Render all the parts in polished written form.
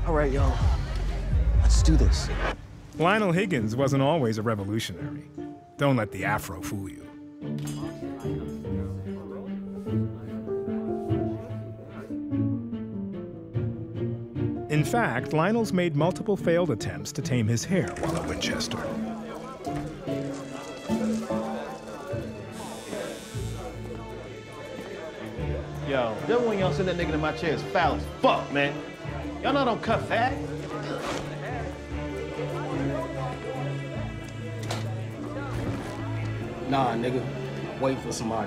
All right, y'all. Let's do this. Lionel Higgens wasn't always a revolutionary. Don't let the afro fool you. In fact, Lionel's made multiple failed attempts to tame his hair while at Winchester. Yo, that when y'all send that nigga in my chair is foul as fuck, man. Y'all know I don't cut fat. Nah, nigga. Wait for somebody.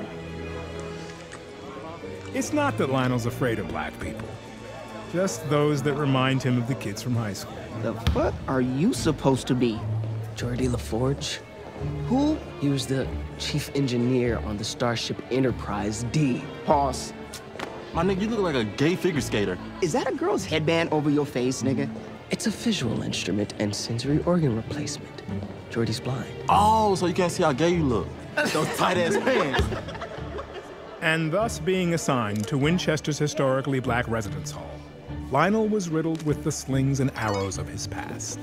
It's not that Lionel's afraid of black people. Just those that remind him of the kids from high school. The fuck are you supposed to be? Geordie LaForge. Who? He was the chief engineer on the Starship Enterprise D. Pause. My nigga, you look like a gay figure skater. Is that a girl's headband over your face, nigga? It's a visual instrument and sensory organ replacement. Geordie's blind. Oh, so you can't see how gay you look. Those tight-ass pants. And thus being assigned to Winchester's historically black residence hall, Lionel was riddled with the slings and arrows of his past.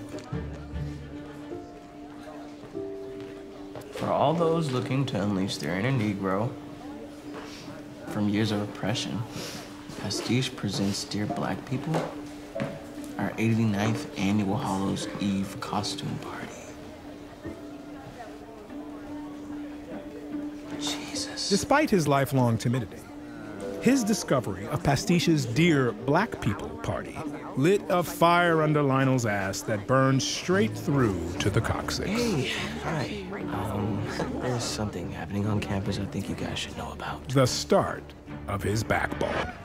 For all those looking to unleash their inner Negro from years of oppression, Pastiche presents Dear Black People, our 89th annual Hallows Eve costume party. Jesus. Despite his lifelong timidity, his discovery of Pastiche's Dear Black People party lit a fire under Lionel's ass that burned straight through to the coccyx. Hey, hi. There's something happening on campus I think you guys should know about. The start of his backbone.